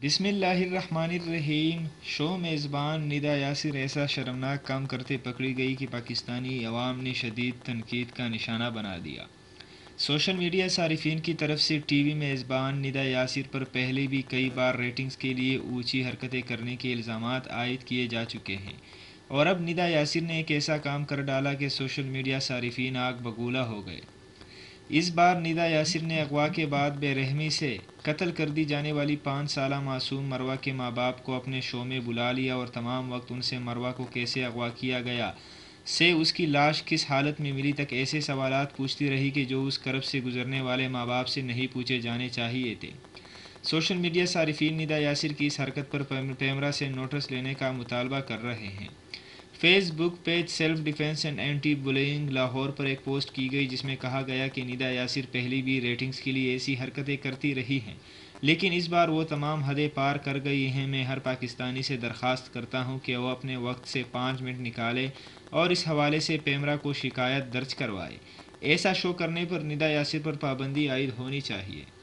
بسم اللہ الرحمن الرحیم۔ شو میزبان ندا یاسر ایسا شرمناک کام کرتے پکڑی گئی کہ پاکستانی عوام نے شدید تنقید کا نشانہ بنا دیا۔ سوشل میڈیا صارفین کی طرف سے ٹی وی میزبان ندا یاسر پر پہلے بھی کئی بار ریٹنگز کے لیے اونچی حرکتیں کرنے کے الزامات عائد کیے جا چکے ہیں، اور اب ندا یاسر نے ایک ایسا کام کر ڈالا کہ سوشل میڈیا صارفین آگ بگولا ہو گئے۔ اس بار ندا یاسر نے اغوا کے بعد بے رحمی سے قتل کر دی جانے والی 5 سالہ معصوم مروہ کے ماں باپ کو اپنے شو میں بلا لیا اور تمام وقت ان سے مروہ کو کیسے اغوا کیا گیا سے اس کی لاش کس حالت میں ملی تک ایسے سوالات پوچھتی رہی کہ جو اس کرب سے گزرنے والے ماں باپ سے نہیں پوچھے جانے چاہیے تھے۔ سوشل میڈیا صارفین ندا یاسر کی اس حرکت پر پیمرا سے نوٹس لینے کا مطالبہ کر رہے ہیں۔ Facebook page self defence and anti bullying Lahore پر ایک پوسٹ کی گئی جس میں کہا گیا کہ ندا یاسر پہلے بھی ریٹنگز کے لیے ایسی حرکتیں کرتی رہی ہیں، لیکن اس بار وہ تمام حدیں پار کر گئی ہیں۔ میں ہر پاکستانی سے درخواست کرتا ہوں کہ وہ اپنے وقت سے 5 منٹ نکالے اور اس حوالے سے پیمرا کو شکایت درج کروائے۔ ایسا شو کرنے پر ندا یاسر پر پابندی عائد ہونی چاہیے۔